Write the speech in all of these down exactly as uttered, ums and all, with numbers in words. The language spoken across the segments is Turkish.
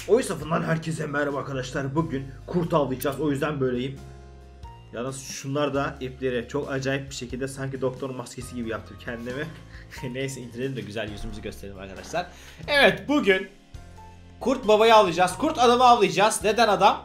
Oyun safından herkese merhaba arkadaşlar. Bugün kurt avlayacağız. O yüzden böyleyim. Yalnız şunlar da ipleri çok acayip bir şekilde sanki doktor maskesi gibi yaptım kendimi. Neyse indirelim de güzel yüzümüzü gösterelim arkadaşlar. Evet, bugün kurt babayı avlayacağız. Kurt adamı avlayacağız. Neden adam?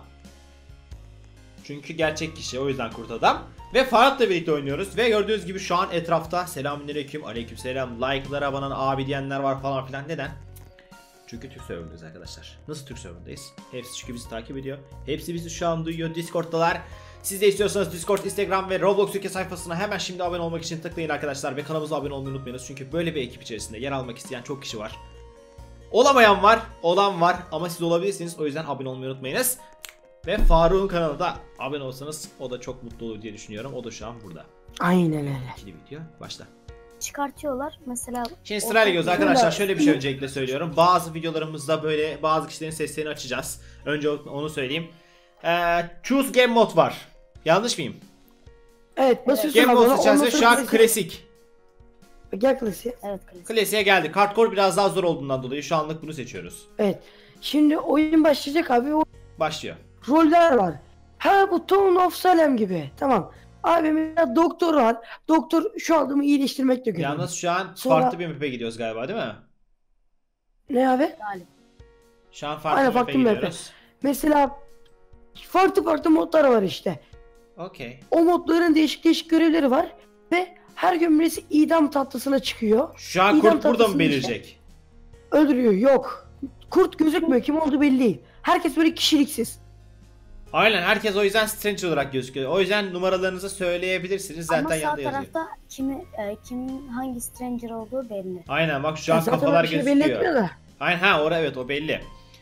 Çünkü gerçek kişi, o yüzden kurt adam. Ve Farhat'la birlikte oynuyoruz. Ve gördüğünüz gibi şu an etrafta selamünaleyküm, aleykümselam, like'lara bana abi diyenler var falan filan. Neden? Çünkü Türk serverındayız arkadaşlar. Nasıl Türk serverındayız? Hepsi çünkü bizi takip ediyor. Hepsi bizi şu an duyuyor. Discord'dalar. Siz de istiyorsanız Discord, Instagram ve Roblox Türkiye sayfasına hemen şimdi abone olmak için tıklayın arkadaşlar. Ve kanalımıza abone olmayı unutmayınız. Çünkü böyle bir ekip içerisinde yer almak isteyen çok kişi var. Olamayan var, olan var ama siz olabilirsiniz. O yüzden abone olmayı unutmayınız. Ve Faruk'un kanalına da abone olsanız o da çok mutlu olur diye düşünüyorum. O da şu an burada. Aynen öyle. İkili video başla. Çıkartıyorlar mesela. Şimdi sırayla gidiyoruz arkadaşlar. Şöyle bir şey öncelikle söylüyorum. Bazı videolarımızda böyle bazı kişilerin seslerini açacağız. Önce onu söyleyeyim. Ee, Choose Game Mode var. Yanlış mıyım? Evet, basıyorsun Game abone, Mode seçeceğiz ve şu an klasik. Gel klasiğe. Evet, klasik. Klasiğe geldik. Hardcore biraz daha zor olduğundan dolayı şu anlık bunu seçiyoruz. Evet. Şimdi oyun başlayacak abi. O Başlıyor. roller var. Ha, bu Tone of Salem gibi. Tamam. Abi mesela doktor var. Doktor şu adamı iyileştirmekle görüyor. Yalnız şu an Sonra... farklı bir map'e gidiyoruz galiba, değil mi? Ne abi? Galip. Şu an farklı Aynen, bir map'e farklı bir map'e. gidiyoruz. Mesela farklı farklı modlar var işte. Okey. O modların değişik değişik görevleri var. Ve her gün birisi idam tatlısına çıkıyor. Şu an İdam kurt burada mı tatlısını belirecek? işte öldürüyor. Yok. Kurt gözükmüyor. Kim olduğu belli değil. Herkes böyle kişiliksiz. Aynen, herkes o yüzden Strange olarak gözüküyor. O yüzden numaralarınızı söyleyebilirsiniz. Zaten Ama sağ yanında yazıyor. tarafta kimi, e, kimin hangi stranger olduğu belli. Aynen, bak şu an Ya zaten kafalar bir şey belli gözüküyor. etmiyor da. Aynen, ha orada evet, o belli.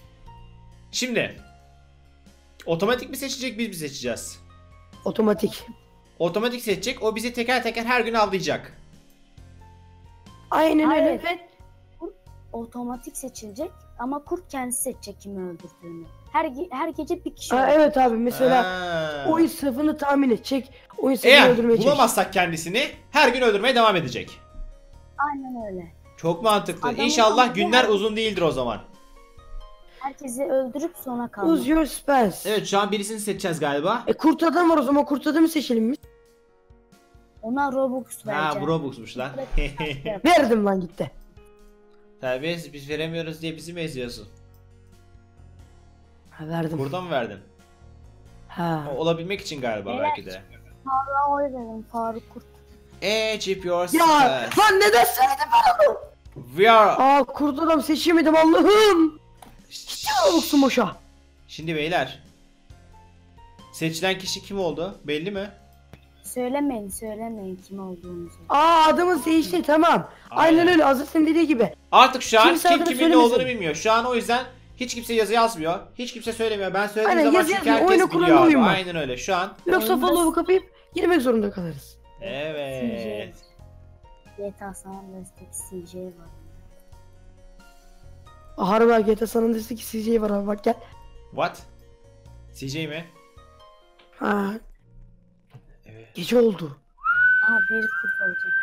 Şimdi otomatik mi seçecek, biz mi seçeceğiz? Otomatik. Otomatik seçecek, o bizi teker teker her gün avlayacak. Aynen Hayır. öyle. Ve Otomatik seçilecek ama kurt kendisi seçecek kimi öldürdüğünü. Her ge- her gece bir kişi ha, öldürür. evet abi, mesela Ha. oyun sınıfını tahmin edecek. Oyun sınıfını Eğer öldürmeye çalışacak. bulamazsak kendisini her gün öldürmeye devam edecek. Aynen öyle. Çok mantıklı. Adamı İnşallah avladı, günler her- uzun değildir o zaman. Herkesi öldürüp sona Use kalmak. your spells. Evet, şu an birisini seçeceğiz galiba. E kurt adam var, o zaman kurt adamı seçelim biz. Ona Robux Ha, vereceğim. bu Robux'muş lan. Verdim lan gitti. Terbiyesiz, biz veremiyoruz diye bizi mi eziyorsun? Ha, verdim. Burada mı verdin? Ha. O, olabilmek için galiba Evet. belki de. Faruk'a oy verin. Faruk kurt. Achieve your Ya success. lan neden söyledin ben onu? We are... Aa, kurt adam seçemedim Allah'ım. Gitti mi Robux'un boşa? Şimdi beyler, seçilen kişi kim oldu? Belli mi? Söylemeyin, söylemeyin kim olduğunuzu. Aa, adımız değişti, tamam. Aynen, Aynen. öyle, hazır senin dediği gibi. Artık şu an Kimse kim adını kimin ne söylemesin. olduğunu bilmiyor. Şu an o yüzden hiç kimse yazı yazmıyor. Hiç kimse söylemiyor. Ben söylediğim Aynen, zaman yazı çünkü yazmıyor. herkes Oyunu kuran biliyor abi. oyun var. Aynen öyle şu an. Yoksa Oyunda- follow'u kapayıp girmek zorunda kalırız. Evet. G T A San Andreas'taki C J var. Aa, harbi G T A San Andreas'taki C J var abi, bak gel. What? C J mi? Ha, Evet. gece oldu. Aha, bir kurt olacak.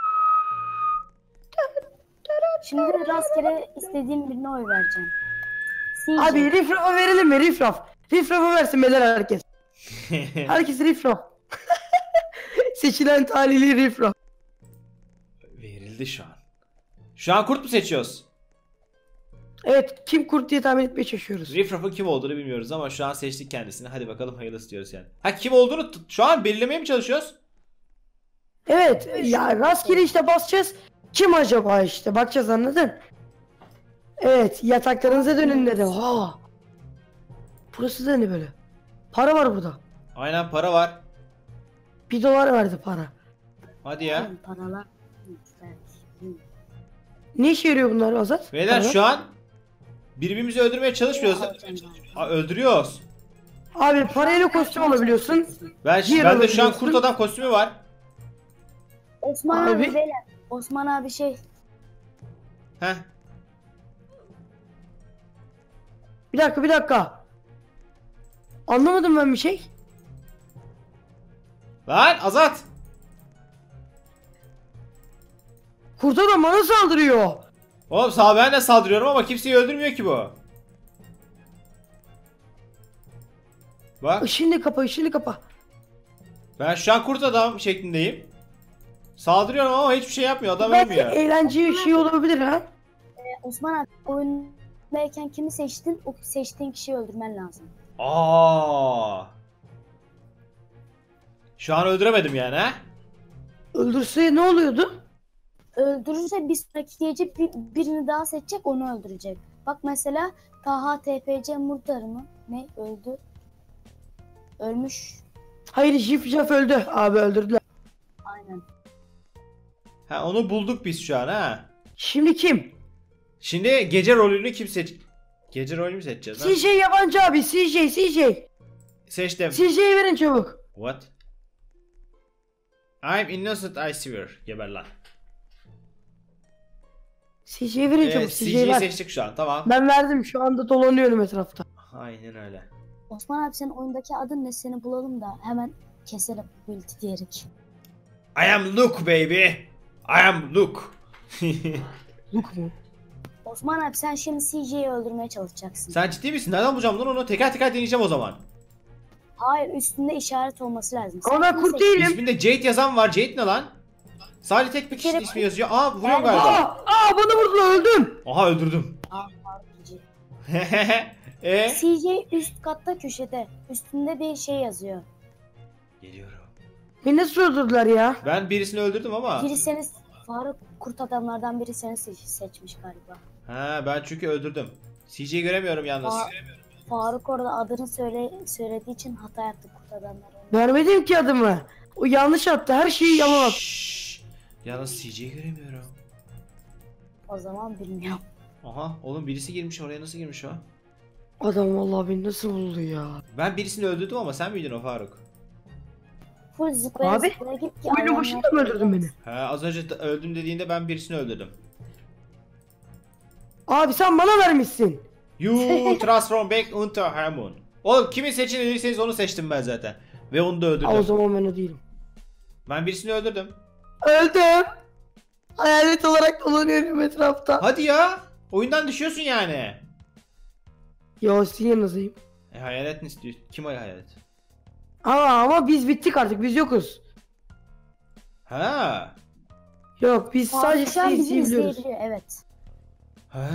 Şimdi rastgele istediğim birine oy vereceğim. C J. Abi Rifraf'a verelim mi, Rifraf? Rifraf'a versin beyler herkes. Herkes Rifraf. Seçilen talihli Rifraf. Verildi şu an. Şu an kurt mu seçiyoruz? Evet, kim kurt diye tahmin etmeye çalışıyoruz. Riffraff'ın kim olduğunu bilmiyoruz ama şu an seçtik kendisini. Hadi bakalım, hayırlısı diyoruz yani. Ha, kim olduğunu t- şu an belirlemeye mi çalışıyoruz? Evet ya, rastgele işte basacağız. Kim acaba işte, bakacağız, anladın? Evet, yataklarınıza dönün dedim. Ha. Burası da ne böyle? Para var burada. Aynen, para var. Bir dolar verdi para. Hadi ya. Oğlum, paralar. Belki. Hı. Ne işe yarıyor bunlar Azat? Beyler Paralar? şu an birbirimizi öldürmeye çalışmıyoruz. Ha, öldürüyoruz. Abi parayla kostüm alabiliyorsun. Ben, Diğer bende şu an alabiliyorsun. kurt adam kostümü var. Osman abi, Abi. beyler. Osman abi şey. Heh. Bir dakika bir dakika. Anlamadım ben bir şey. Lan Azat. Kurt adam bana saldırıyor. Oğlum sağ ben de saldırıyorum ama kimseyi öldürmüyor ki bu. Bak Işığını kapa, ışığını kapa. ben şu an kurt adam şeklindeyim. Saldırıyorum ama hiçbir şey yapmıyor. Adam Belki ölmüyor. eğlenceli bir şey olabilir ha. Osman abi oyundayken kimi seçtin? O seçtiğin kişiyi öldürmen lazım. Aa. Şu an öldüremedim yani ha? Öldürse ne oluyordu? Öldürürse bir sonraki gece bir, birini daha seçecek, onu öldürecek. Bak mesela Taha T P C Murdar mı? Ne? Öldü. Ölmüş. Hayır, Jif Jaf öldü. Abi öldürdüler. Aynen. Ha onu bulduk biz şu an ha. Şimdi kim? Şimdi gece rolünü kim seç... Gece rolünü mü seçeceğiz ha? C J yabancı abi. C J, C J. Seçtim. C J'yi verin çabuk. What? I'm innocent I swear. Geber lan. C J'yi verin çabuk. Evet C C J'yi G'yi ver. seçtik şu an tamam. Ben verdim. Şu anda dolanıyorum etrafta. Aynen öyle. Osman abi senin oyundaki adın ne? Seni bulalım da hemen keselim build diyerek. I am Luke baby. I am Luke. Luke mu? Osman abi sen şimdi C J'yi öldürmeye çalışacaksın. Sen ciddi misin? Nereden bulacağım lan onu? Teker teker deneyeceğim o zaman. Hayır, üstünde işaret olması lazım. Ama ben kimi kurt seç- değilim. İsminde Jade yazan var. Jade ne lan? Sadece tek bir kişinin kere- ismi yazıyor. Aa vuruyorum Nerede? galiba. Aa, aa bana vurdular, öldüm. Aha öldürdüm. Aa, R P G. e? C J üst katta köşede. Üstünde bir şey yazıyor. Geliyorum. Beni nasıl öldürdüler ya? Ben birisini öldürdüm ama. Biri seni, Faruk kurt adamlardan biri seni se- seçmiş galiba. Ha ben çünkü öldürdüm. C J'yi göremiyorum yalnız. Aa, Faruk orada adını söyle söylediği için hata yaptı kurt adamlar. Vermedim ki adımı. O yanlış attı. Her şeyi yalan. Şşş. Yalnız C J'yi göremiyorum. O zaman bilmiyorum. Aha oğlum birisi girmiş oraya, nasıl girmiş o? Adam vallahi beni nasıl buldu ya? Ben birisini öldürdüm ama sen miydin o Faruk? Full zıplaya Abi, zıplaya git ki Oyunun ayağına- başında mı öldürdün beni? Ha az önce de- öldüm dediğinde ben birisini öldürdüm. Abi sen bana vermişsin. You transform back into Harmon. Oğlum kimi seçin dediyseniz onu seçtim ben zaten. Ve onu da öldürdüm. Aa, o zaman ben o değilim. Ben birisini öldürdüm. Öldüm. Hayalet olarak dolanıyorum etrafta. Hadi ya. Oyundan düşüyorsun yani. Ya sizin yanınızdayım. E hayalet mi istiyor? Kim o hayalet? Aa, ama biz bittik artık, biz yokuz. Ha. Yok, biz Faruk sadece şu an sizi bizi izleyebiliyoruz. izleyebiliyor, evet. Ha.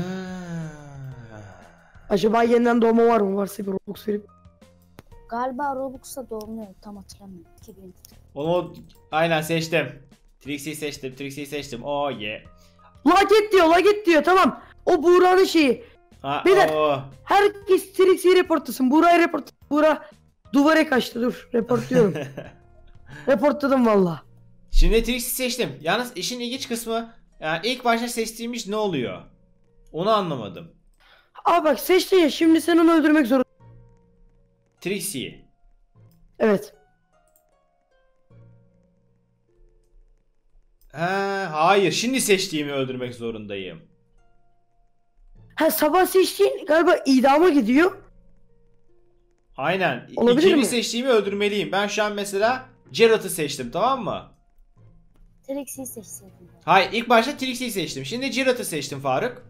Acaba yeniden doğma var mı? Varsa bir Robux verip. Galiba Robux'a doğmuyor, tam hatırlamıyorum. iki bin. Onu aynen seçtim. Trixie'yi seçtim. Trixie'yi seçtim. Oh yeah. Laget diyor, laget diyor, tamam. O Buğra'nın şeyi. Ha, Beyler. oh. Herkes Trixie'yi reportlasın. Buğra'yı report. Buğra duvara kaçtı, dur. Reportluyorum. Reportladım valla. Şimdi Trixie seçtim. Yalnız işin ilginç kısmı, yani ilk başta seçtiğimiz ne oluyor? Onu anlamadım. Abi bak, seçtin ya, şimdi sen onu öldürmek zorunda. Trixie'yi. Evet. Ha, hayır. Şimdi seçtiğimi öldürmek zorundayım. Ha, sabah seçtiğin galiba idama gidiyor. Aynen. Olabilir İkinci mi? seçtiğimi öldürmeliyim. Ben şu an mesela Geralt'ı seçtim, tamam mı? Trixie'yi seçseydim. Hayır, ilk başta Trixie'yi seçtim. Şimdi Geralt'ı seçtim Faruk.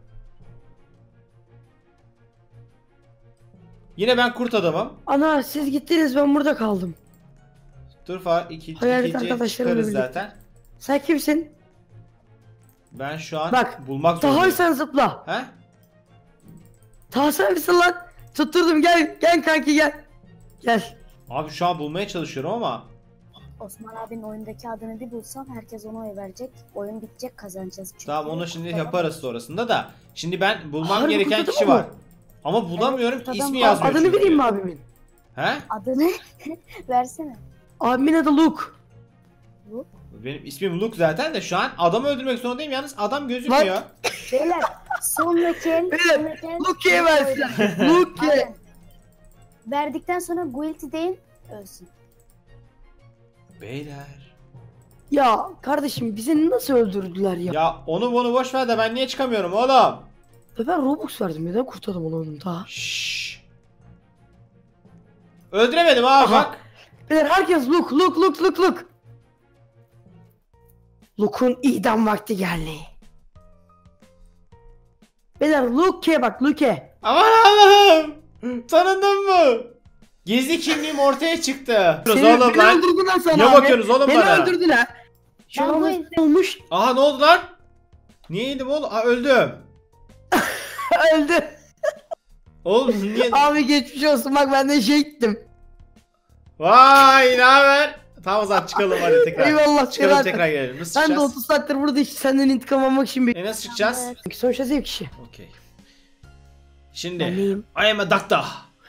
Yine ben kurt adamım. Ana, siz gittiniz, ben burada kaldım. Dur Faruk, iki, Hayalet ikinci arkadaşlarımla çıkarız birlikte. zaten. Sen kimsin? Ben şu an Bak, bulmak Taha, zorundayım. sen zıpla. He? Taha sen misin lan? Tutturdum, gel. Gel kanki, gel. Gel. Abi şu an bulmaya çalışıyorum ama Osman abinin oyundaki adını bir bulsam herkes ona oy verecek. Oyun bitecek, kazanacağız. Çünkü tamam onu şimdi kurt adam- yaparız sonrasında da. Şimdi ben bulmam Harbi gereken kurt kişi adamı var. mı? Ama bulamıyorum, Evet, kurt adam ismi var. yazmıyor. Adını çünkü. vereyim mi abimin? He? Adını versene. Abimin adı Luke. Bu. Benim ismim Luke zaten de şu an adamı öldürmek zorundayım, yalnız adam gözükmüyor. Beyler sonraki el. Beyler, sonraki el- Luke'ye versin. Luke. Aynen. Verdikten sonra guilty deyin, ölsün. Beyler. Ya kardeşim, bizi nasıl öldürdüler ya? Ya onu bunu boş ver de ben niye çıkamıyorum oğlum? Ve ben Robux verdim, neden kurtardım onu onun daha? Şşş. Öldüremedim abi Aha. bak. Beyler, herkes Luke, Luke, Luke, Luke, Luke. Luke'un idam vakti geldi. Beyler, Luke'e bak, Luke'e. Aman Allah'ım. Tanındın mı? Gizli kimliğim ortaya çıktı. Seni, Oğlum beni lan. öldürdüler sana Ne abi. bakıyorsunuz oğlum beni bana? Beni öldürdüler. Şu Ben an bu ne evde- olmuş? Aha ne oldu lan? Niye yedim oğlum? Aa öldüm. Öldü. Oğlum niye? Abi geçmiş olsun, bak ben de şey gittim. Vay ne haber? Tamam o zaman çıkalım hadi tekrar. Eyvallah. Çıkalım Serhat. tekrar gelelim. Nasıl Ben de çıkacağız? otuz saattir burada işte senden intikam almak için bir... E nasıl çıkacağız? Evet. Sonuçta zevk işi. Okey. Ben Şimdi neyim? I am a doctor.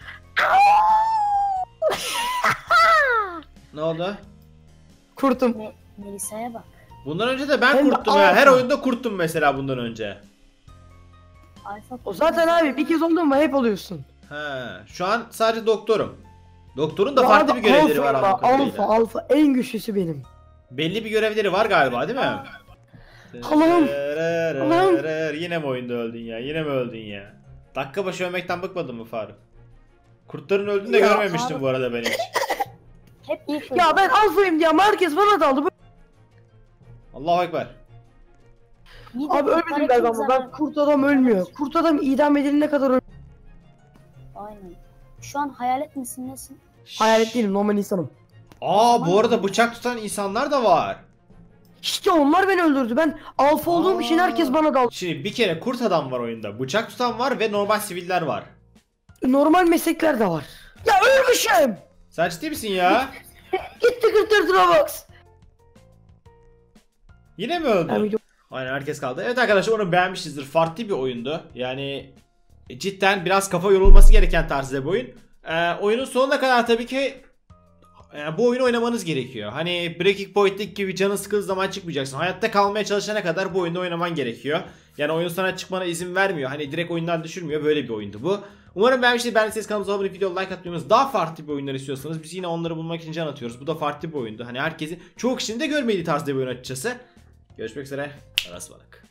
Ne oldu? Kurtum. Me- Melisa'ya bak. Bundan önce de ben Hem de kurttum ya. Her alfa. oyunda kurttum mesela bundan önce. Alfa O zaten abi bir kez oldun mu hep oluyorsun. He. Şu an sadece doktorum. Doktorun da Ya farklı abi bir görevleri var alfa, anladığım kadarıyla. alfa alfa en güçlüsü benim. Belli bir görevleri var galiba değil mi? Allah'ım. Allah'ım. Yine mi oyunda öldün ya? Yine mi öldün ya? Dakika başı ölmekten bıkmadın mı Faruk? Kurtların öldüğünü de Ya görmemiştim Faruk. bu arada ben hiç. hep ilk Ya ben alfayım diye ama herkes bana daldı. Allahu Ekber. Abi ölmedim galiba ama ben kurt adam ölmüyor. Kurt adam idam edilene kadar ölmüyor. Aynen. Şu an hayalet misin nesin? Hayalet değilim, normal insanım. Aa bu arada bıçak tutan insanlar da var. İşte onlar beni öldürdü. Ben alfa olduğum için herkes bana daldı. Şimdi bir kere kurt adam var oyunda. Bıçak tutan var ve normal siviller var. Normal meslekler de var. Ya ölmüşüm. Sen ciddi misin ya? Gitti kırk dört Robux. Yine mi Ben öldün? video- Aynen herkes kaldı. Evet arkadaşlar onu beğenmişizdir. Farklı bir oyundu. Yani cidden biraz kafa yorulması gereken tarzda bir oyun. Ee, oyunun sonuna kadar tabii ki e, bu oyunu oynamanız gerekiyor. Hani Breaking Point'teki gibi canın sıkıldığı zaman çıkmayacaksın. Hayatta kalmaya çalışana kadar bu oyunda oynaman gerekiyor. Yani oyun sana çıkmana izin vermiyor. Hani direkt oyundan düşürmüyor. Böyle bir oyundu bu. Umarım beğenmişsiniz. Beğendiyseniz kanalımıza abone olup video like atmayı unutmayın. Daha farklı bir oyunlar istiyorsanız biz yine onları bulmak için can atıyoruz. Bu da farklı bir oyundu. Hani herkesin çoğu kişinin de görmediği tarzda bir oyun açıkçası. Görüşmek üzere. Arası balık.